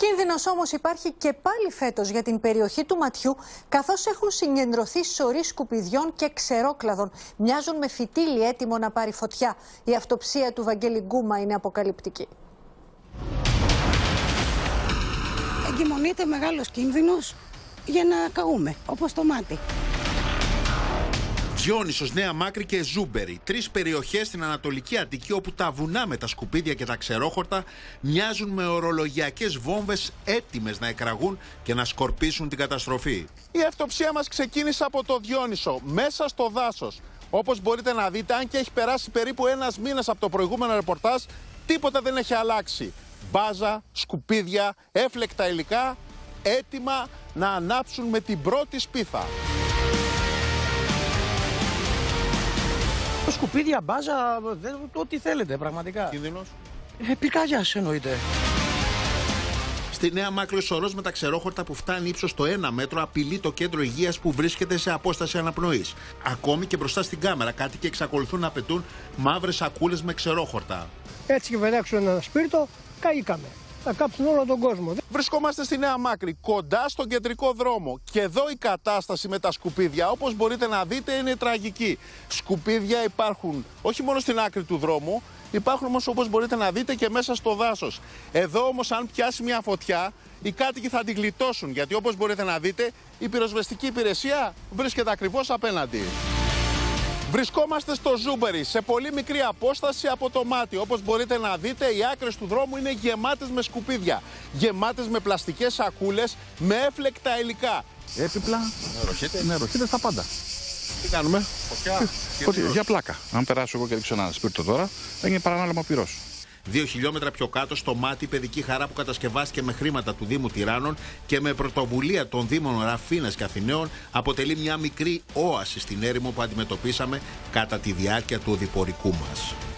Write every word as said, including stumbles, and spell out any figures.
Κίνδυνος όμως υπάρχει και πάλι φέτος για την περιοχή του Ματιού, καθώς έχουν συγκεντρωθεί σωροί σκουπιδιών και ξερόκλαδων. Μοιάζουν με φυτίλι έτοιμο να πάρει φωτιά. Η αυτοψία του Βαγγέλη Γκούμα είναι αποκαλυπτική. Εγκυμονείται μεγάλος κίνδυνος για να καούμε, όπως το μάτι. Διόνυσος, Νέα Μάκρη και Ζούμπερη. Τρεις περιοχές στην Ανατολική Αττική όπου τα βουνά με τα σκουπίδια και τα ξερόχορτα μοιάζουν με ορολογιακές βόμβες έτοιμες να εκραγούν και να σκορπίσουν την καταστροφή. Η αυτοψία μας ξεκίνησε από το Διόνυσο, μέσα στο δάσος. Όπως μπορείτε να δείτε, αν και έχει περάσει περίπου ένας μήνας από το προηγούμενο ρεπορτάζ, τίποτα δεν έχει αλλάξει. Μπάζα, σκουπίδια, έφλεκτα υλικά, έτοιμα να ανάψουν με την πρώτη σπίθα. Σκουπίδια, μπάζα, ό,τι θέλετε πραγματικά. Κίνδυνος. Ε, πυρκαγιάς εννοείται. Στη Νέα Μάκρη, ο σωρός με τα ξερόχορτα που φτάνει ύψος στο ένα μέτρο απειλεί το κέντρο υγείας που βρίσκεται σε απόσταση αναπνοής. Ακόμη και μπροστά στην κάμερα, κάτοικοι εξακολουθούν να πετούν μαύρες σακούλες με ξερόχορτα. Έτσι και πετάξουν ένα σπίρτο, καήκαμε. Θα κάψουν όλο τον κόσμο. Βρισκόμαστε στη Νέα Μάκρη, κοντά στον κεντρικό δρόμο. Και εδώ η κατάσταση με τα σκουπίδια, όπως μπορείτε να δείτε, είναι τραγική. Σκουπίδια υπάρχουν όχι μόνο στην άκρη του δρόμου, υπάρχουν όμως, όπως μπορείτε να δείτε, και μέσα στο δάσος. Εδώ όμως, αν πιάσει μια φωτιά, οι κάτοικοι θα την γλιτώσουν. Γιατί όπως μπορείτε να δείτε, η πυροσβεστική υπηρεσία βρίσκεται ακριβώς απέναντι. Βρισκόμαστε στο Ζούμπερι, σε πολύ μικρή απόσταση από το μάτι. Όπως μπορείτε να δείτε, οι άκρες του δρόμου είναι γεμάτες με σκουπίδια. Γεμάτες με πλαστικές σακούλες, με έφλεκτα υλικά. Έπιπλα, νεροχύτες, τα πάντα. Τι κάνουμε? Φωτιά. Φωτιά, για πλάκα. Αν περάσω εγώ και ρίξω ένα σπίρτο τώρα, θα γίνει παρανάλωμα πυρός. Δύο χιλιόμετρα πιο κάτω, στο μάτι, η παιδική χαρά που κατασκευάστηκε με χρήματα του Δήμου Τυράννων και με πρωτοβουλία των Δήμων Ραφίνας και Αθηναίων, αποτελεί μια μικρή όαση στην έρημο που αντιμετωπίσαμε κατά τη διάρκεια του οδηπορικού μας.